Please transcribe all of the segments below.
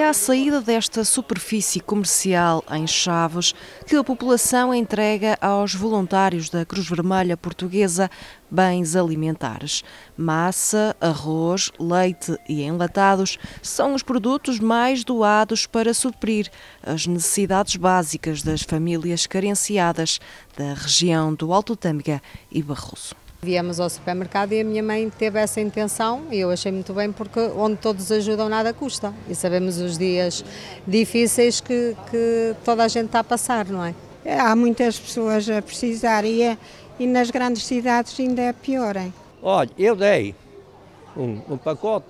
à saída desta superfície comercial em Chaves que a população entrega aos voluntários da Cruz Vermelha Portuguesa bens alimentares. Massa, arroz, leite e enlatados são os produtos mais doados para suprir as necessidades básicas das famílias carenciadas da região do Alto Tâmega e Barroso. Viemos ao supermercado e a minha mãe teve essa intenção e eu achei muito bem porque onde todos ajudam nada custa e sabemos os dias difíceis que toda a gente está a passar, não é? Há muitas pessoas a precisar e nas grandes cidades ainda é pior, hein? Olha, eu dei um pacote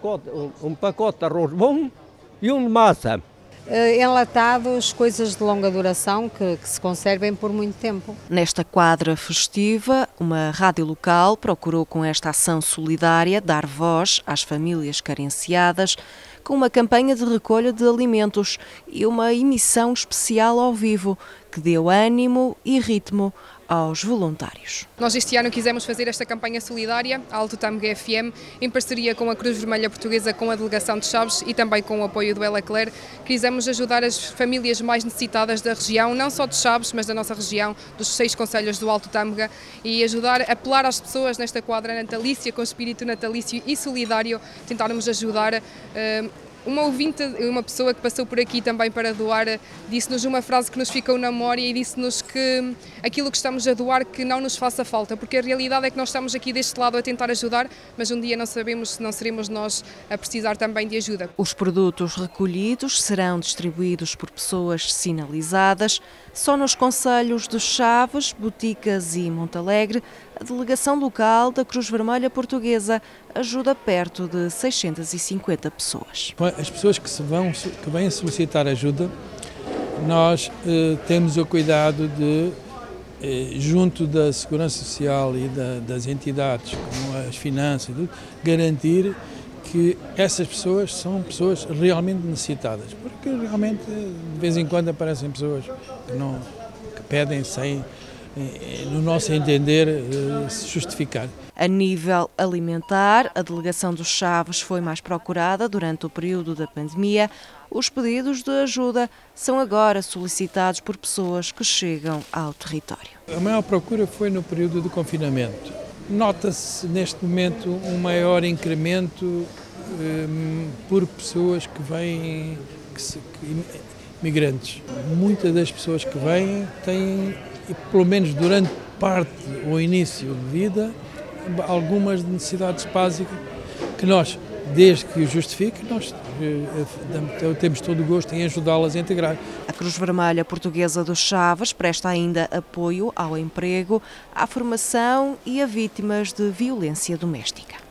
de arroz bom e um de massa. Enlatados, coisas de longa duração que se conservem por muito tempo. Nesta quadra festiva, uma rádio local procurou com esta ação solidária dar voz às famílias carenciadas com uma campanha de recolha de alimentos e uma emissão especial ao vivo que deu ânimo e ritmo aos voluntários. Nós este ano quisemos fazer esta campanha solidária, a Alto Tâmega FM, em parceria com a Cruz Vermelha Portuguesa, com a Delegação de Chaves e também com o apoio do Elacler. Quisemos ajudar as famílias mais necessitadas da região, não só de Chaves, mas da nossa região, dos 6 concelhos do Alto Tâmega, e apelar às pessoas nesta quadra natalícia, com espírito natalício e solidário, tentarmos ajudar. Uma ouvinte, uma pessoa que passou por aqui também para doar, disse-nos uma frase que nos ficou na memória e disse-nos que aquilo que estamos a doar que não nos faça falta, porque a realidade é que nós estamos aqui deste lado a tentar ajudar, mas um dia não sabemos se não seremos nós a precisar também de ajuda. Os produtos recolhidos serão distribuídos por pessoas sinalizadas. Só nos concelhos de Chaves, Boticas e Montalegre, a delegação local da Cruz Vermelha Portuguesa ajuda perto de 650 pessoas. As pessoas que vêm solicitar ajuda, nós temos o cuidado de, junto da Segurança Social e das entidades, como as finanças, garantir que essas pessoas são pessoas realmente necessitadas, porque realmente de vez em quando aparecem pessoas que pedem sem, no nosso entender, se justificar. A nível alimentar, a delegação dos Chaves foi mais procurada durante o período da pandemia. Os pedidos de ajuda são agora solicitados por pessoas que chegam ao território. A maior procura foi no período do confinamento. Nota-se neste momento um maior incremento por pessoas que vêm, migrantes. Muitas das pessoas que vêm têm, pelo menos durante parte ou início de vida, algumas necessidades básicas que nós, desde que o justifique, nós temos todo o gosto em ajudá-las a integrar. A Cruz Vermelha Portuguesa dos Chaves presta ainda apoio ao emprego, à formação e a vítimas de violência doméstica.